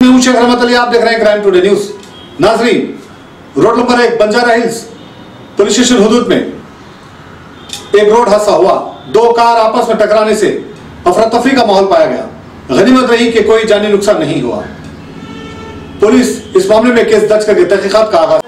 शेख रहमत अली, आप देख रहे हैं क्राइम टुडे न्यूज। नाजरीन, road number 1 Banjara Hills police station हुदूद में एक रोड हादसा हुआ। दो कार आपस में टकराने से अफरा तफरी का माहौल पाया गया। गनीमत रही कि कोई जानी नुकसान नहीं हुआ। पुलिस इस मामले में केस दर्ज करके तहकीकात का आगाज।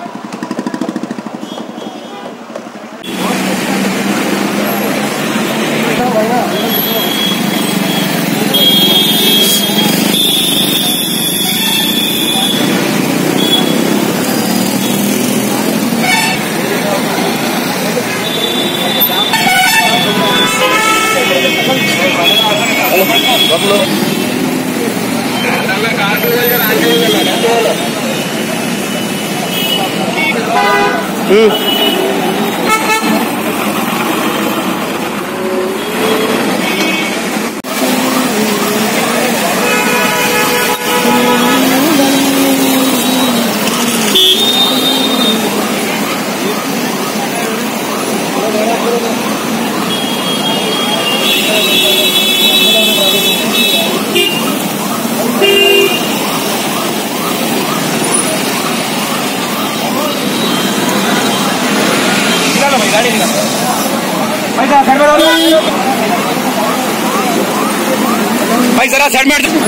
भाई जरा साइड में चलो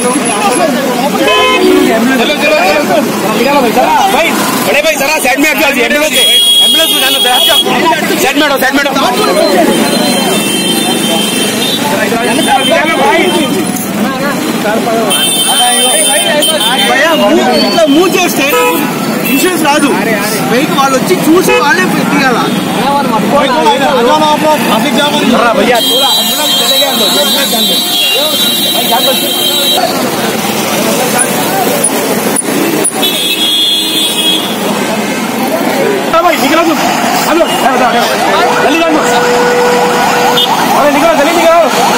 निकालो भाई जरा भाई बड़े भाई जरा साइड में एम्बुलेंस में जाना साइड में मुंह చూస్తే ఇన్సూరెన్స్ రాదు వెహికల్ వాళ్ళు వచ్చి చూసి వాళ్ళే తీయాల ట్రాఫిక్ జామ్ भैया निकलो जल्दी निकलो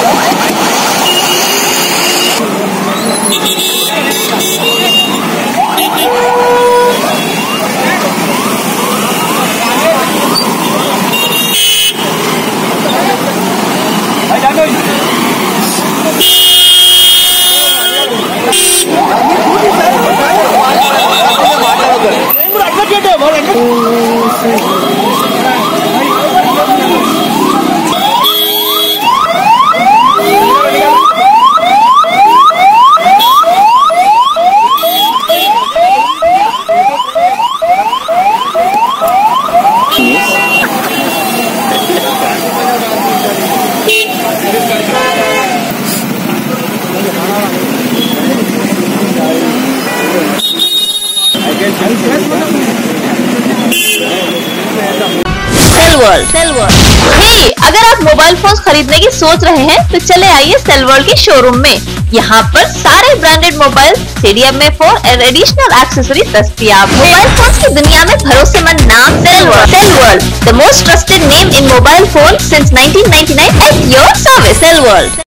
सेलवर्ल्ड। हे, अगर आप मोबाइल फोन खरीदने की सोच रहे हैं तो चले आइए सेलवर्ल्ड के शोरूम में। यहाँ पर सारे ब्रांडेड मोबाइल, CDMA फोन और एडिशनल एक्सेसरीज दस्तयाब। मोबाइल फोन की दुनिया में भरोसेमंद नाम Cellworld, the most trusted name in mobile phone since 1999 at your service. सेलवर्ल्ड।